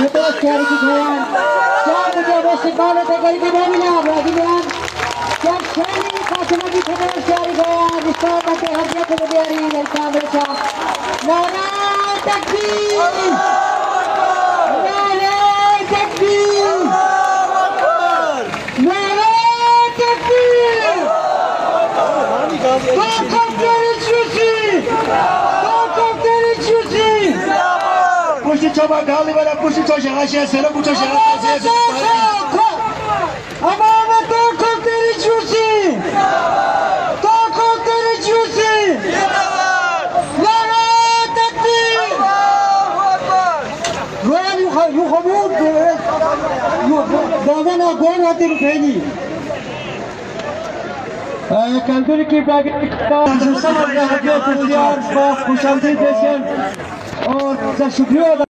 betul sekali kejayaan. Jangan menjadi sekolah tegari kembalinya Brazilian. Dan sekali kasih lagi betul sekali kejayaan. Diskon pakai hadiah kemudian dari Kamera. Nara takbir. Nara takbir. Nara takbir. Takap dari Susi. Takap dari Susi. Pushi coba kali pada pushi coba Asia sekarang pushi Asia. Ama takap dari Susi. Takap dari Susi. Nara takbir. Rohan yuhamud. Davana gol hatir feni. Kalkül ki Pakistan समाज हदिया और खुशामदीद देशन और शुक्रिया